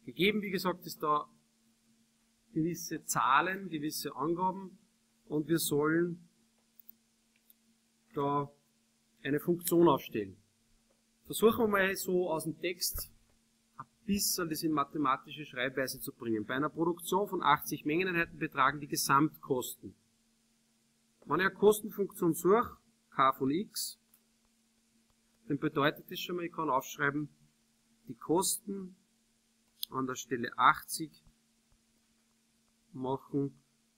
Gegeben, wie gesagt, ist da gewisse Zahlen, gewisse Angaben und wir sollen da eine Funktion aufstellen. Versuchen wir mal so aus dem Text ein bisschen das in mathematische Schreibweise zu bringen. Bei einer Produktion von 80 Mengeneinheiten betragen die Gesamtkosten. Wenn ich eine Kostenfunktion suche, k von x, dann bedeutet das schon mal, ich kann aufschreiben, die Kosten an der Stelle 80 machen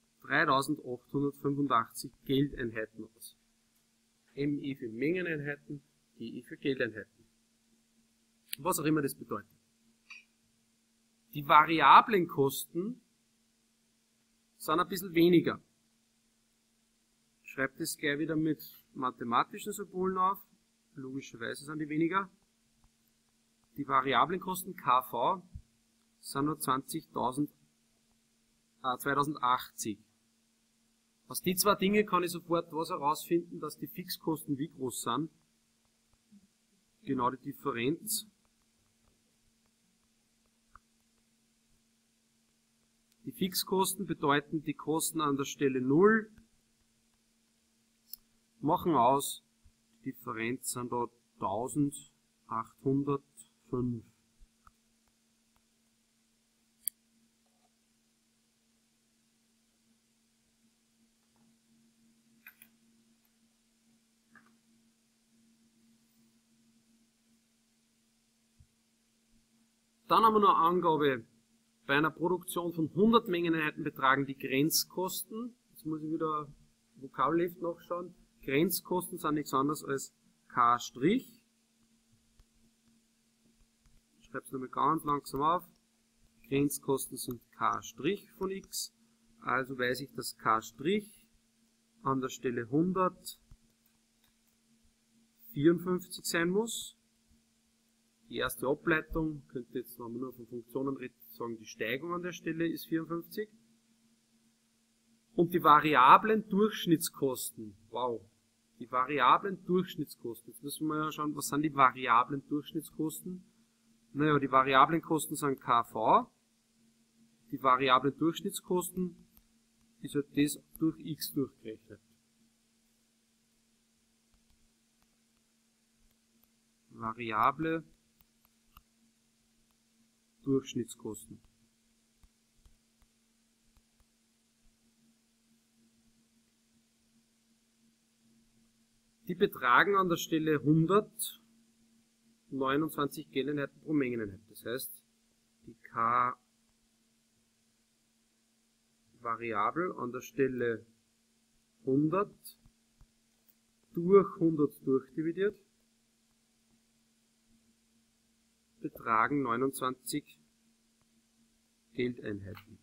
3885 Geldeinheiten aus. ME für Mengeneinheiten, GE für Geldeinheiten. Was auch immer das bedeutet. Die variablen Kosten sind ein bisschen weniger. Ich schreibe das gleich wieder mit mathematischen Symbolen auf. Logischerweise sind die weniger. Die variablen Kosten KV sind nur 2080. Aus die zwei Dinge kann ich sofort was herausfinden, dass die Fixkosten wie groß sind. Genau die Differenz. Die Fixkosten bedeuten die Kosten an der Stelle 0, machen aus, die Differenz sind da 1805. Dann haben wir noch eine Angabe, bei einer Produktion von 100 Mengeneinheiten betragen die Grenzkosten, jetzt muss ich wieder Vokabelheft nachschauen, Grenzkosten sind nichts anderes als K'. Ich schreibe es nochmal ganz langsam auf, Grenzkosten sind K' von x, also weiß ich, dass K' an der Stelle 154 sein muss. Die erste Ableitung, könnte jetzt, wenn man nur von Funktionen redet, sagen, die Steigung an der Stelle ist 54. Und die variablen Durchschnittskosten, wow, die variablen Durchschnittskosten, jetzt müssen wir ja schauen, was sind die variablen Durchschnittskosten? Naja, die variablen Kosten sind KV, die variablen Durchschnittskosten ist halt das durch x durchgerechnet. Variable Durchschnittskosten. Die betragen an der Stelle 129 Geldeinheiten pro Mengeneinheit. Das heißt, die K Variable an der Stelle 100 durch 100 durchdividiert betragen 29 Geldeinheiten.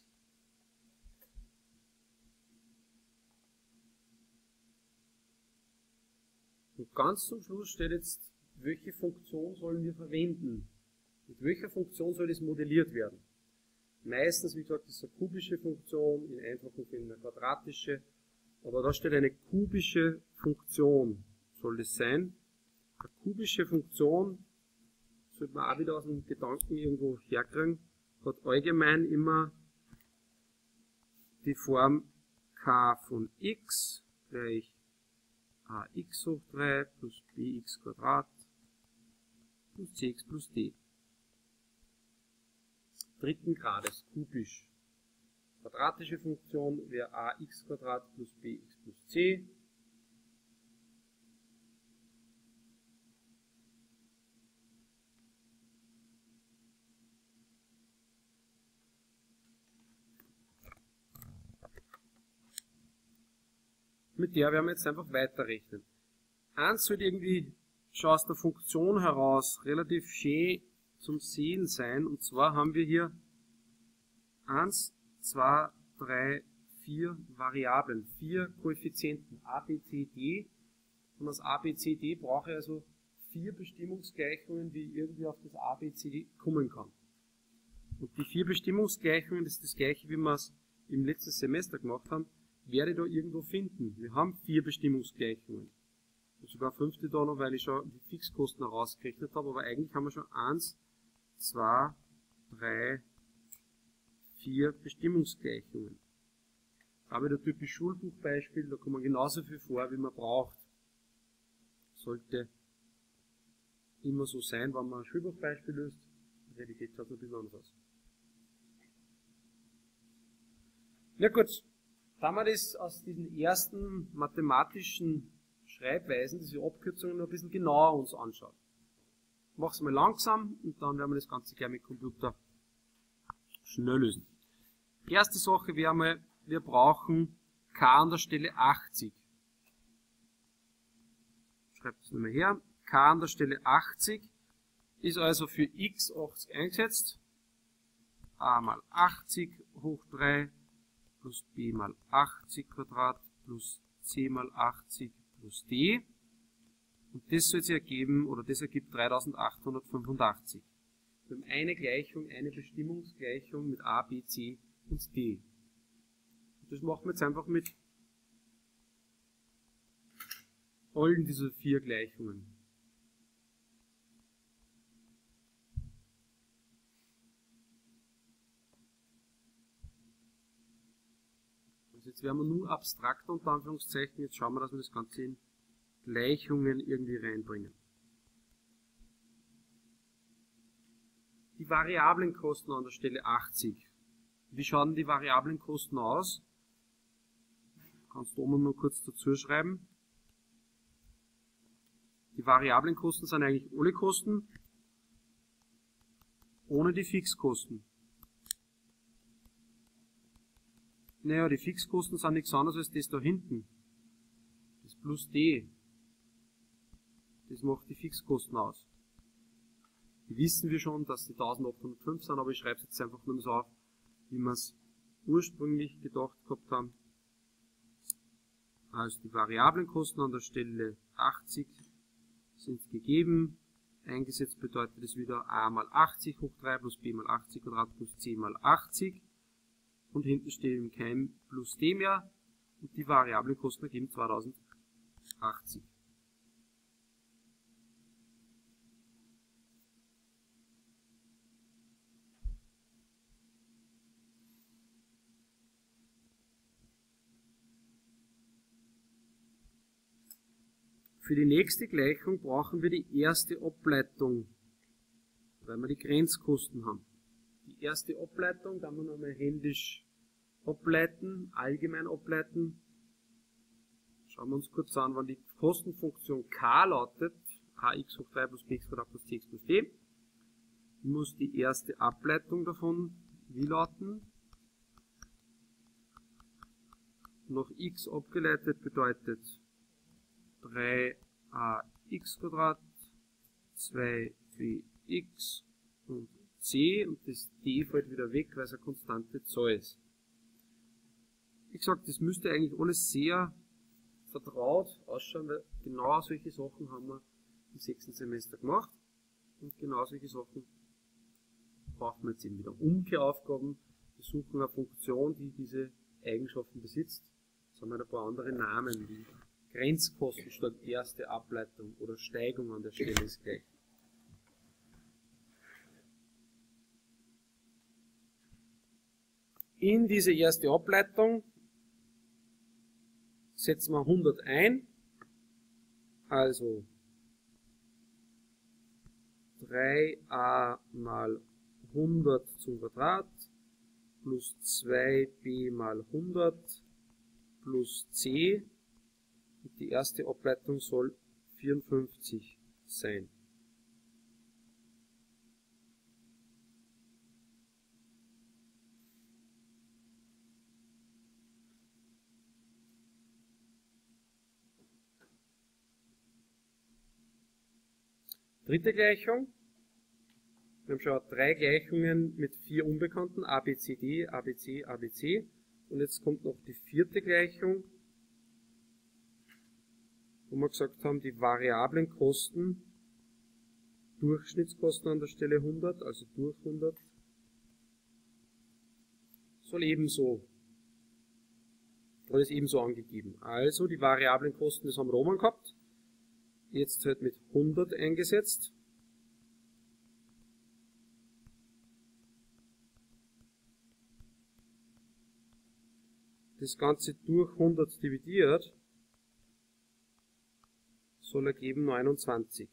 Und ganz zum Schluss steht jetzt, welche Funktion sollen wir verwenden? Mit welcher Funktion soll das modelliert werden? Meistens, wie gesagt, ist es eine kubische Funktion, in einfachen Fällen eine quadratische, aber da steht eine kubische Funktion, soll das sein. Eine kubische Funktion sollte man auch wieder aus dem Gedanken irgendwo herkriegen, hat allgemein immer die Form k von x gleich ax hoch 3 plus bx Quadrat plus cx plus d. Dritten Grades, kubisch. Quadratische Funktion wäre ax Quadrat plus bx plus c. Mit der werden wir jetzt einfach weiterrechnen. Eins sollte irgendwie schon aus der Funktion heraus relativ schön zum Sehen sein. Und zwar haben wir hier 1, 2, 3, 4 Variablen, 4 Koeffizienten a, b, c, d. Und aus a, b, c, d brauche ich also 4 Bestimmungsgleichungen, wie ich irgendwie auf das a, b, c, d kommen kann. Und die 4 Bestimmungsgleichungen, das ist das gleiche, wie wir es im letzten Semester gemacht haben, werde ich da irgendwo finden. Wir haben 4 Bestimmungsgleichungen. Und sogar 5 da noch, weil ich schon die Fixkosten herausgerechnet habe, aber eigentlich haben wir schon 1, 2, 3, 4 Bestimmungsgleichungen. Da wieder typisch Schulbuchbeispiel, da kommt man genauso viel vor, wie man braucht. Sollte immer so sein, wenn man ein Schulbuchbeispiel löst. In Realität schaut es ein bisschen anders aus. Ja gut, da wir das aus diesen ersten mathematischen Schreibweisen, diese Abkürzungen, noch ein bisschen genauer uns anschauen. Ich mache es mal langsam und dann werden wir das Ganze gleich mit Computer schnell lösen. Erste Sache wäre mal, wir brauchen k an der Stelle 80. Ich schreibe das nochmal her. K an der Stelle 80 ist also für x 80 eingesetzt. A mal 80 hoch 3 plus b mal 80 Quadrat plus c mal 80 plus d. Und das soll sich ergeben, oder das ergibt 3885. Wir haben eine Gleichung, eine Bestimmungsgleichung mit a, b, c und d. Und das machen wir jetzt einfach mit allen dieser 4 Gleichungen. Also jetzt werden wir nur abstrakter unter Anführungszeichen, jetzt schauen wir, dass wir das Ganze in Gleichungen irgendwie reinbringen. Die Variablenkosten an der Stelle 80. Wie schauen die Variablenkosten aus? Kannst du oben noch kurz dazu schreiben. Die Variablenkosten sind eigentlich alle Kosten ohne die Fixkosten. Naja, die Fixkosten sind nichts anderes als das da hinten. Das plus d. Das macht die Fixkosten aus. Die wissen wir schon, dass die 1805 sind, aber ich schreibe es jetzt einfach nur so auf, wie wir es ursprünglich gedacht gehabt haben. Also die Variablenkosten an der Stelle 80 sind gegeben. Eingesetzt bedeutet es wieder a mal 80 hoch 3 plus b mal 80 Quadrat plus c mal 80. Und hinten steht eben kein plus d mehr. Und die Variablenkosten ergeben 2080. Für die nächste Gleichung brauchen wir die erste Ableitung, weil wir die Grenzkosten haben. Die erste Ableitung, da wir nochmal händisch ableiten, allgemein ableiten. Schauen wir uns kurz an, wenn die Kostenfunktion k lautet, ax hoch 3 plus bx Quadrat plus cx plus d, muss die erste Ableitung davon wie lauten? Nach x abgeleitet bedeutet 3ax Quadrat, 2bx und c, und das d fällt wieder weg, weil es eine konstante Zahl ist. Wie gesagt, das müsste eigentlich alles sehr vertraut ausschauen, weil genau solche Sachen haben wir im 6. Semester gemacht. Und genau solche Sachen brauchen wir jetzt eben wieder. Umkehraufgaben, wir suchen eine Funktion, die diese Eigenschaften besitzt. Jetzt haben wir ein paar andere Namen, wie Grenzkosten statt erste Ableitung oder Steigung an der Stelle ist gleich. In diese erste Ableitung setzen wir 100 ein, also 3a mal 100 zum Quadrat plus 2b mal 100 plus c. Und die erste Ableitung soll 54 sein. Dritte Gleichung. Wir haben schon 3 Gleichungen mit 4 Unbekannten, a, b, c, d, a, b, c, a, b, c. Und jetzt kommt noch die vierte Gleichung, wo wir gesagt haben, die variablen Kosten, Durchschnittskosten an der Stelle 100, also durch 100, soll ebenso, oder ist ebenso angegeben. Also die variablen Kosten, das haben wir oben gehabt, jetzt wird mit 100 eingesetzt. das Ganze durch 100 dividiert, soll ergeben 29.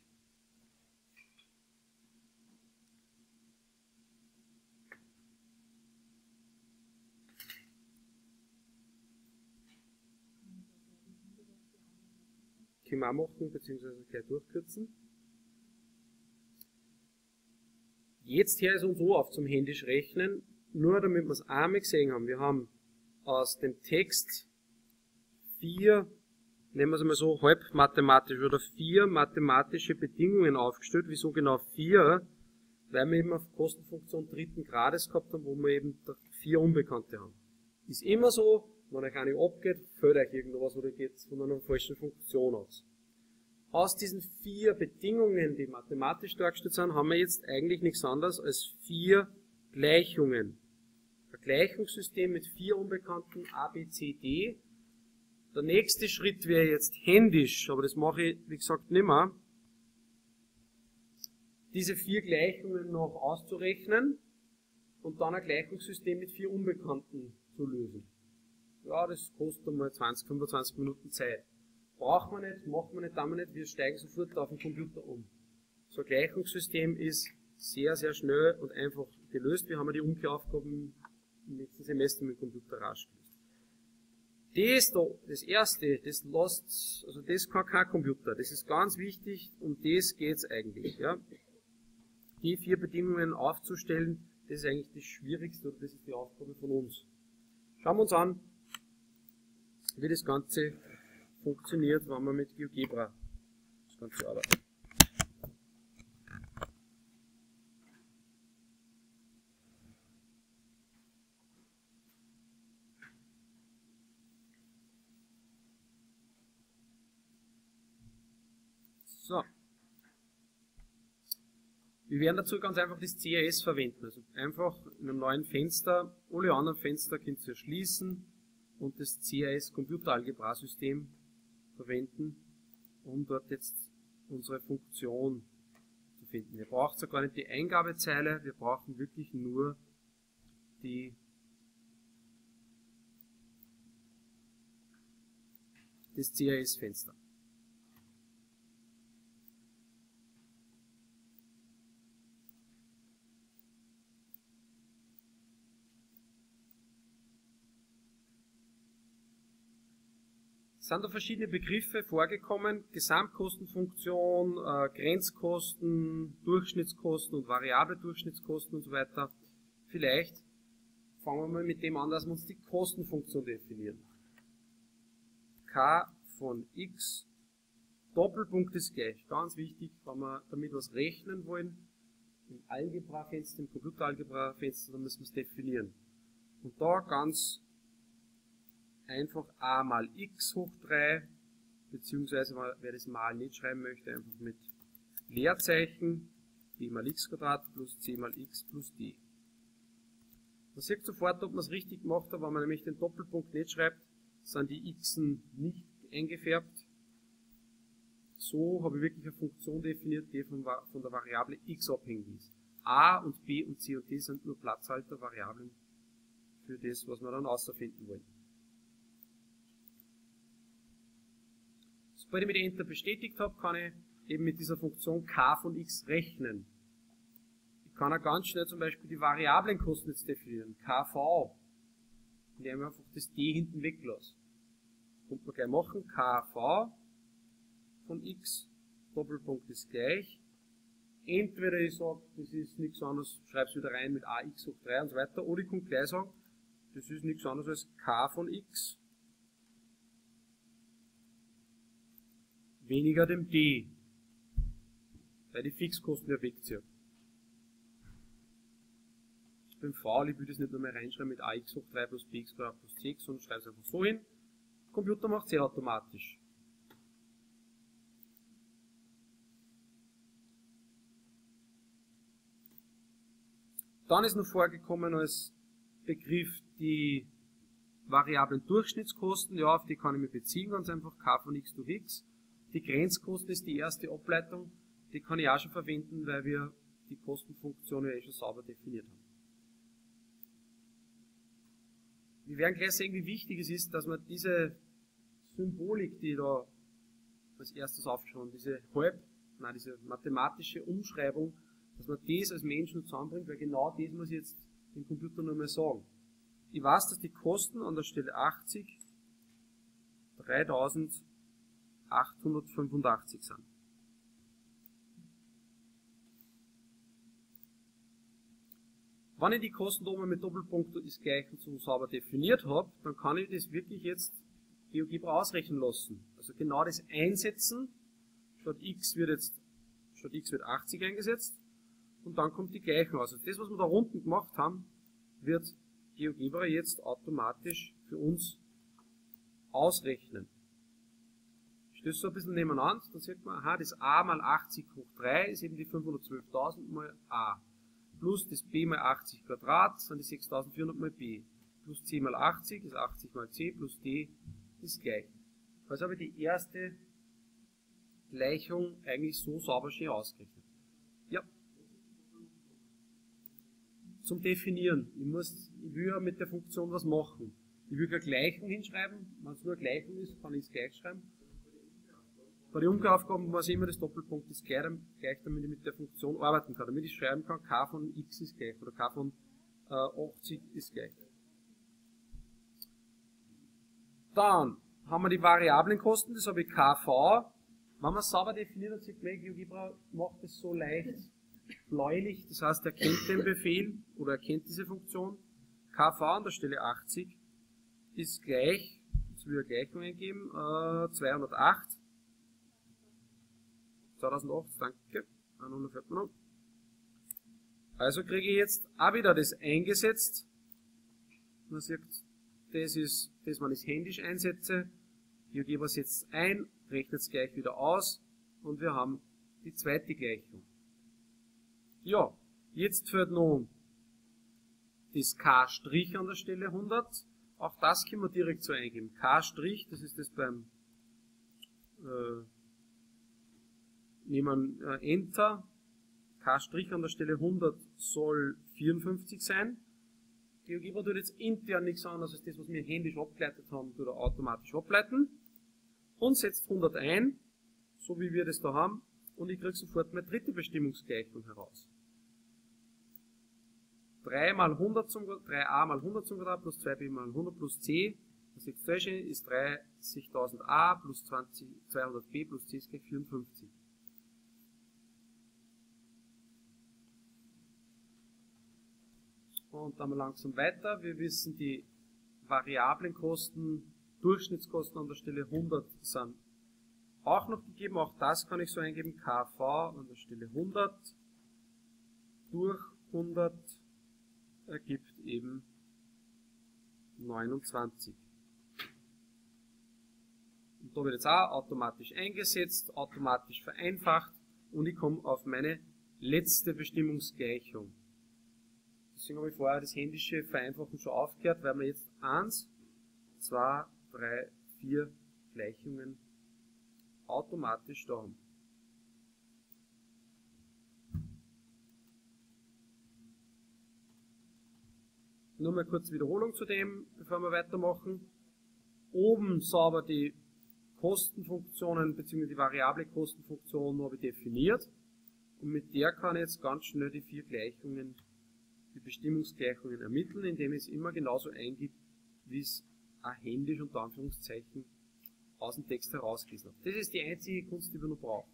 Können wir auch machen, beziehungsweise gleich durchkürzen. Jetzt her ist uns so auf zum händisch rechnen, nur damit wir es einmal gesehen haben. Wir haben aus dem Text 4, nehmen wir es mal so, halb mathematisch oder 4 mathematische Bedingungen aufgestellt. Wieso genau 4? Weil wir eben auf Kostenfunktion dritten Grades gehabt haben, wo wir eben 4 Unbekannte haben. Ist immer so, wenn euch eine abgeht, fällt euch irgendwas oder geht von einer falschen Funktion aus. Aus diesen 4 Bedingungen, die mathematisch dargestellt sind, haben wir jetzt eigentlich nichts anderes als 4 Gleichungen. Ein Gleichungssystem mit 4 Unbekannten A, B, C, D. Der nächste Schritt wäre jetzt händisch, aber das mache ich, wie gesagt, nicht mehr. Diese 4 Gleichungen noch auszurechnen und dann ein Gleichungssystem mit 4 Unbekannten zu lösen. Ja, das kostet einmal 20, 25 Minuten Zeit. Braucht man nicht, macht man nicht, tun wir nicht, wir steigen sofort auf den Computer um. So ein Gleichungssystem ist sehr, sehr schnell und einfach gelöst. Wir haben ja die Umkehraufgaben im letzten Semester mit dem Computer rasch gelöst. Das da, das erste, das lässt, also das kann kein Computer. Das ist ganz wichtig, um das geht es eigentlich. Ja. Die 4 Bedingungen aufzustellen, das ist eigentlich das Schwierigste oder das ist die Aufgabe von uns. Schauen wir uns an, wie das Ganze funktioniert, wenn man mit GeoGebra das Ganze arbeitet. So. Wir werden dazu ganz einfach das CAS verwenden. Also einfach in einem neuen Fenster, alle anderen Fenster könnt ihr schließen und das CAS Computeralgebra-System verwenden, um dort jetzt unsere Funktion zu finden. Ihr braucht sogar nicht die Eingabezeile, wir brauchen wirklich nur das CAS-Fenster. Es sind da verschiedene Begriffe vorgekommen, Gesamtkostenfunktion, Grenzkosten, Durchschnittskosten und variable Durchschnittskosten und so weiter. Vielleicht fangen wir mal mit dem an, dass wir uns die Kostenfunktion definieren. K von x, Doppelpunkt ist gleich. Ganz wichtig, wenn wir damit was rechnen wollen, im Algebra-Fenster, im Computeralgebra-Fenster, dann müssen wir es definieren. Und da ganz einfach a mal x hoch 3, beziehungsweise wer das mal nicht schreiben möchte, einfach mit Leerzeichen, b mal x Quadrat plus c mal x plus d. Man sieht sofort, ob man es richtig gemacht hat, wenn man nämlich den Doppelpunkt nicht schreibt, sind die x'en nicht eingefärbt. So habe ich wirklich eine Funktion definiert, die von der Variable x abhängig ist. a und b und c und d sind nur Platzhaltervariablen für das, was wir dann außerfinden wollen. Sobald ich mit Enter bestätigt habe, kann ich eben mit dieser Funktion k von x rechnen. Ich kann auch ganz schnell zum Beispiel die Variablenkosten jetzt definieren, kv, indem ich einfach das d hinten weglasse. Das kommt man gleich machen, kv von x, Doppelpunkt ist gleich. Entweder ich sage, das ist nichts anderes, schreibe es wieder rein mit ax hoch 3 und so weiter, oder ich kann gleich sagen, das ist nichts anderes als k von x weniger dem d, weil die Fixkosten ja wegziehen. Beim v, ich will das nicht nochmal reinschreiben mit ax hoch 3 plus bx plus cx, sondern schreibe es einfach so hin. Der Computer macht es sehr automatisch. Dann ist noch vorgekommen als Begriff die Variablen Durchschnittskosten, ja, auf die kann ich mich beziehen, ganz einfach k von x durch x. Die Grenzkosten ist die erste Ableitung, die kann ich auch schon verwenden, weil wir die Kostenfunktion ja schon sauber definiert haben. wir werden gleich sehen, wie wichtig es ist, dass man diese Symbolik, die da als erstes aufgeschrieben, diese mathematische Umschreibung, dass man das als Menschen zusammenbringt, weil genau das muss ich jetzt dem Computer nur mal sagen. Ich weiß, dass die Kosten an der Stelle 80 3.885 sind. Wenn ich die Kosten oben mit Doppelpunkt ist gleich und so sauber definiert habe, dann kann ich das wirklich jetzt GeoGebra ausrechnen lassen. Also genau das einsetzen, statt x wird 80 eingesetzt und dann kommt die Gleichung aus. Also das, was wir da unten gemacht haben, wird GeoGebra jetzt automatisch für uns ausrechnen. Ich stelle es so ein bisschen nebeneinander, dann sieht man, aha, das a mal 80 hoch 3 ist eben die 512.000 mal a. Plus das b mal 80 Quadrat sind die 6.400 mal b. Plus c mal 80 ist 80 mal c plus d ist gleich. Also habe ich die erste Gleichung eigentlich so sauber schön ausgerechnet. Ja. Zum Definieren. Ich will ja mit der Funktion was machen. Ich will eine Gleichung hinschreiben. Wenn es nur eine Gleichung ist, kann ich es gleich schreiben. Bei den Umkehraufgaben muss ich immer das Doppelpunkt ist gleich, damit ich mit der Funktion arbeiten kann. Damit ich schreiben kann, k von x ist gleich oder k von 80 ist gleich. Dann haben wir die Variablenkosten, das habe ich kv. Wenn man es sauber definiert, dann sieht man, GeoGebra macht es so leicht bläulich, das heißt, er kennt den Befehl oder er kennt diese Funktion. kv an der Stelle 80 ist gleich, jetzt will ich eine Gleichung eingeben, 208. 2008, danke. Also kriege ich jetzt auch wieder das eingesetzt. Man sieht, das ist das, wenn ich es händisch einsetze. GeoGebra setzt es ein, rechnet es gleich wieder aus und wir haben die zweite Gleichung. Ja, jetzt fehlt noch das K' an der Stelle 100. Auch das können wir direkt so eingeben. K', das ist das beim nehmen Enter, K' an der Stelle 100 soll 54 sein. GeoGebra tut jetzt intern nichts anderes als das, was wir händisch abgeleitet haben, tut er automatisch ableiten und setzt 100 ein, so wie wir das da haben, und ich kriege sofort meine dritte Bestimmungsgleichung heraus. 3a mal 100 zum Quadrat plus 2b mal 100 plus c, das ist 30.000a plus 200b plus c ist gleich 54. Und dann mal langsam weiter. Wir wissen, die Variablenkosten, Durchschnittskosten an der Stelle 100 sind auch noch gegeben. Auch das kann ich so eingeben. KV an der Stelle 100 durch 100 ergibt eben 29. Und da wird jetzt auch automatisch eingesetzt, automatisch vereinfacht und ich komme auf meine letzte Bestimmungsgleichung. Deswegen habe ich vorher das händische Vereinfachen schon aufgehört, weil wir jetzt 1, 2, 3, 4 Gleichungen automatisch da haben. Nur mal kurz Wiederholung zu dem, bevor wir weitermachen. Oben sauber die Kostenfunktionen bzw. die variable Kostenfunktion habe ich definiert und mit der kann ich jetzt ganz schnell die 4 Gleichungen, die Bestimmungsgleichungen ermitteln, indem ich es immer genauso eingebe, wie es auch händisch unter Anführungszeichen aus dem Text herausgelesen habe. Das ist die einzige Kunst, die wir noch brauchen.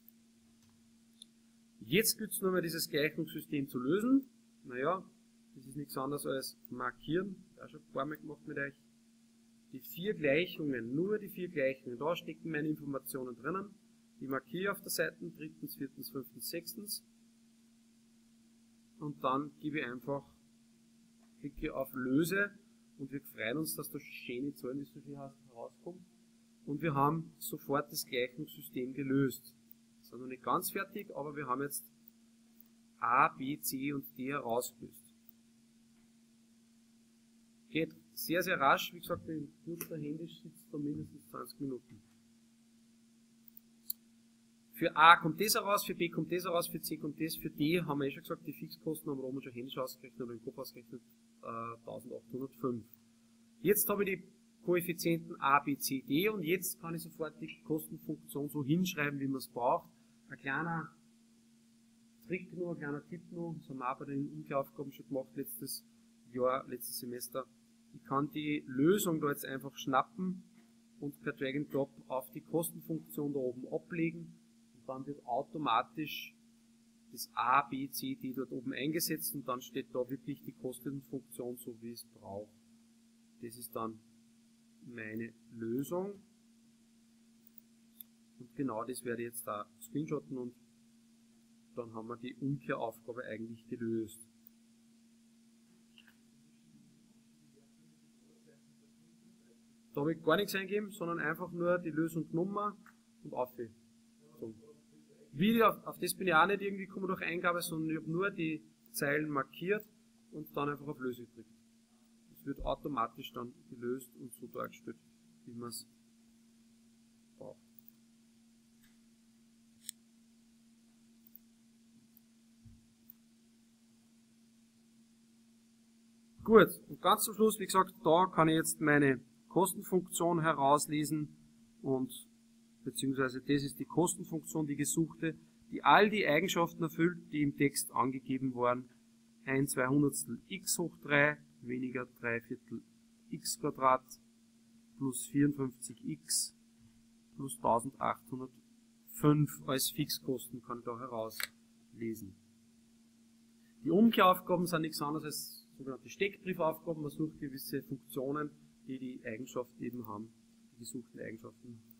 Jetzt gilt es nur mal, dieses Gleichungssystem zu lösen. Naja, das ist nichts anderes als markieren. Ich habe auch schon ein paar Mal gemacht mit euch. Die 4 Gleichungen, nur die 4 Gleichungen, da stecken meine Informationen drinnen. Die markiere ich auf der Seite, 3., 4., 5., 6. Und dann gebe ich einfach, klicke auf Löse und wir freuen uns, dass da schöne Zahlen, wie es so schön heißt, herauskommt. Und wir haben sofort das Gleichungssystem gelöst. Das ist noch nicht ganz fertig, aber wir haben jetzt A, B, C und D herausgelöst. Geht sehr, sehr rasch. Wie gesagt, wenn Nutzer händisch sitzt, da mindestens 20 Minuten. Für A kommt das heraus, für B kommt das heraus, für C kommt das, für D haben wir schon gesagt, die Fixkosten haben wir oben schon händisch ausgerechnet oder im Kopf ausgerechnet, 1805. Jetzt habe ich die Koeffizienten a, b, c, d und jetzt kann ich sofort die Kostenfunktion so hinschreiben, wie man es braucht. Ein kleiner Trick nur, ein kleiner Tipp nur, das haben wir auch bei den Umkehraufgaben schon gemacht letztes Semester. Ich kann die Lösung da jetzt einfach schnappen und per Drag and Drop auf die Kostenfunktion da oben ablegen und dann wird automatisch das a, b, c, d dort oben eingesetzt und dann steht da wirklich die Kostenfunktion so, wie es braucht. Das ist dann meine Lösung und genau das werde ich jetzt da screenshotten und dann haben wir die Umkehraufgabe eigentlich gelöst. Da habe ich gar nichts eingegeben, sondern einfach nur die Lösungsnummer und auf. So. Auf das bin ich auch nicht irgendwie gekommen durch Eingabe, sondern ich habe nur die Zeilen markiert und dann einfach auf Löse gedrückt. Es wird automatisch dann gelöst und so dargestellt, wie man es braucht. Gut, und ganz zum Schluss, wie gesagt, da kann ich jetzt meine Kostenfunktion herauslesen und beziehungsweise das ist die Kostenfunktion, die gesuchte, die all die Eigenschaften erfüllt, die im Text angegeben waren. 1/200 x hoch 3 weniger 3/4 x Quadrat plus 54x plus 1805 als Fixkosten kann ich da herauslesen. Die Umkehraufgaben sind nichts anderes als sogenannte Steckbriefaufgaben. Man sucht gewisse Funktionen, die die Eigenschaft eben haben, die gesuchten Eigenschaften